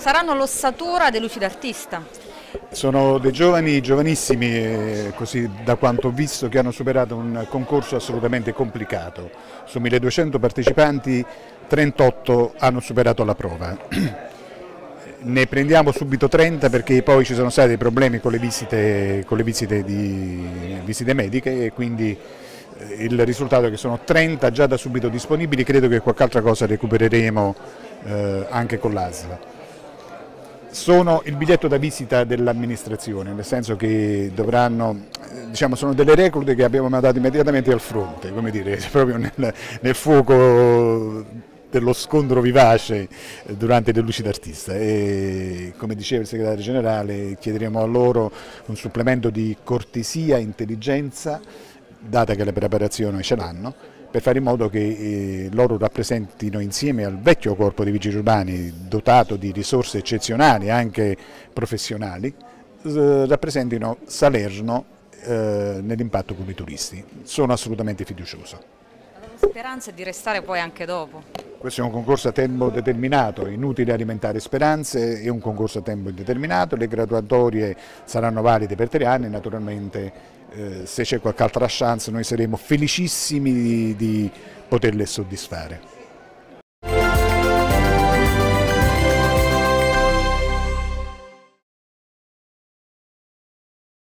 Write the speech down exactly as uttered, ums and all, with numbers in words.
saranno l'ossatura dei Luci d'Artista. Sono dei giovani, giovanissimi, eh, così da quanto ho visto, che hanno superato un concorso assolutamente complicato. Su milleduecento partecipanti, trentotto hanno superato la prova. Ne prendiamo subito trenta perché poi ci sono stati dei problemi con le visite, con le visite, di, visite mediche, e quindi il risultato è che sono trenta già da subito disponibili. Credo che qualche altra cosa recupereremo eh, anche con l'A S L. Sono il biglietto da visita dell'amministrazione, nel senso che dovranno, diciamo, sono delle reclute che abbiamo mandato immediatamente al fronte, come dire, proprio nel, nel fuoco dello scontro vivace durante le Luci d'Artista, e come diceva il segretario generale chiederemo a loro un supplemento di cortesia e intelligenza, data che le preparazioni ce l'hanno, per fare in modo che eh, loro rappresentino, insieme al vecchio corpo dei vigili urbani dotato di risorse eccezionali anche professionali, eh, rappresentino Salerno eh, nell'impatto con i turisti. Sono assolutamente fiducioso. La speranza è di restare poi anche dopo. Questo è un concorso a tempo determinato, è inutile alimentare speranze, è un concorso a tempo indeterminato, le graduatorie saranno valide per tre anni, naturalmente eh, se c'è qualche altra chance noi saremo felicissimi di, di poterle soddisfare.